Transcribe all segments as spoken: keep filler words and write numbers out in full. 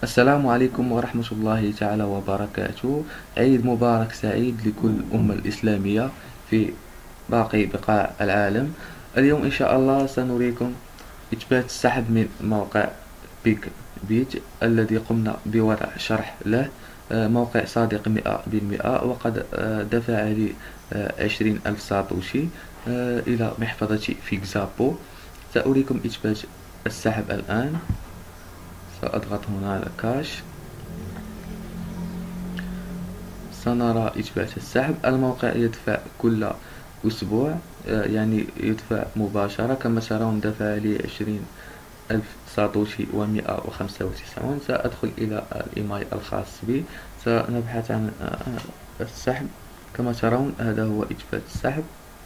السلام عليكم ورحمة الله تعالى وبركاته. عيد مبارك سعيد لكل الأمة الإسلامية في باقي بقاع العالم. اليوم إن شاء الله سنريكم إثبات السحب من موقع بيك بيت الذي قمنا بوضع شرح له. آه، موقع صادق مئة بالمئة، وقد آه، دفع لي آه، عشرين ألف ساتوشي آه، إلى محفظة فيكزابو. سأريكم إثبات السحب الآن. سأضغط هنا على كاش. سنرى إثبات السحب. الموقع يدفع كل أسبوع، آه، يعني يدفع مباشرة. كما ترون دفع لي عشرين ألف ساتوشي ومئة وخمسة وتسعون. سأدخل إلى الإيميل الخاص بي، سنبحث عن آه، السحب. كما ترون هذا هو إثبات السحب.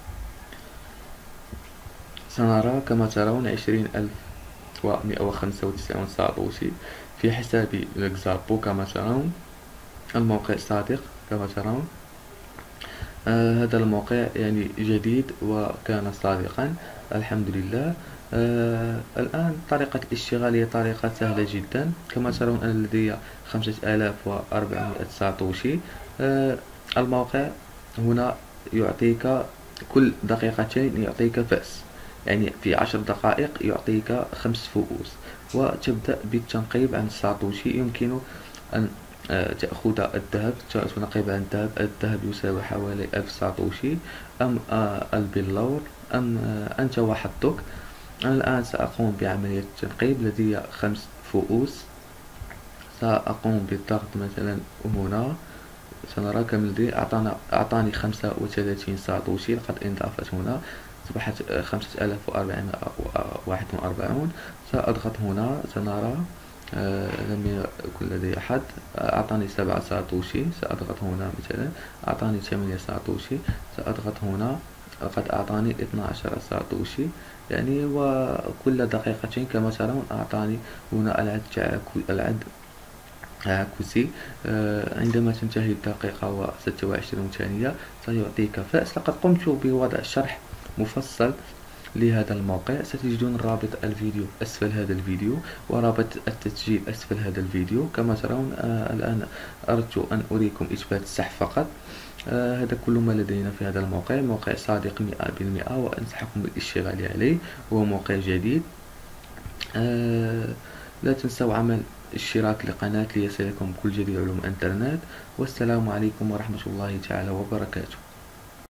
سنرى كما ترون عشرين ألف ومئة وخمسة وتسعون ساتوشي في حسابي لكزابو. كما ترون الموقع صادق. كما ترون آه هذا الموقع يعني جديد وكان صادقا، الحمد لله. آه الآن طريقة الاشتغال هي طريقة سهلة جدا. كما ترون أنا لدي خمسة آلاف وأربعمائة ساتوشي. آه الموقع هنا يعطيك كل دقيقتين يعطيك فأس، يعني في عشر دقائق يعطيك خمس فؤوس. وتبدأ بالتنقيب عن الساتوشي. يمكن أن آه، تأخذ الذهب، تنقب عن الذهب. الذهب يساوي حوالي ألف ساتوشي، أم آه، البلور، أم آه، أنت وحظك. أنا الآن سأقوم بعملية التنقيب. لدي خمس فؤوس. سأقوم بالضغط مثلا هنا. سنرى كم لدي. أعطانا أعطاني خمسة وثلاثين ساتوشي. لقد انضافت هنا، أصبحت خمسة آلاف وأربعمائة وواحد وأربعون. سأضغط هنا. سنرى آه لم يكن لدي أحد. أعطاني سبعة ساتوشي. سأضغط هنا مثلا، أعطاني ثمانية ساتوشي. سأضغط هنا، لقد أعطاني اثنا عشر ساتوشي. يعني وكل دقيقتين كما ترون أعطاني هنا العد العد عكسي. آه عندما تنتهي الدقيقة وستة وعشرين ثانية سيعطيك فأس. لقد قمت بوضع شرح مفصل لهذا الموقع. ستجدون رابط الفيديو أسفل هذا الفيديو، ورابط التسجيل أسفل هذا الفيديو. كما ترون آه الآن أردت أن أريكم إثبات السحب فقط. آه هذا كل ما لدينا في هذا الموقع. موقع صادق مئة بالمئة، وأنصحكم بالاشتغال عليه. هو موقع جديد. آه لا تنسوا عمل اشتراك لقناة ليصلكم كل جديد علوم الإنترنت. والسلام عليكم ورحمة الله تعالى وبركاته.